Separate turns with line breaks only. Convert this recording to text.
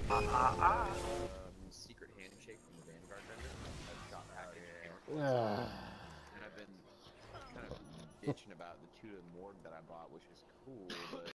Secret handshake from the Vanguard vendor. A shop package hammer.
Ah.
And I've been kind of bitching about the 2 to morgue that I bought, which is cool, but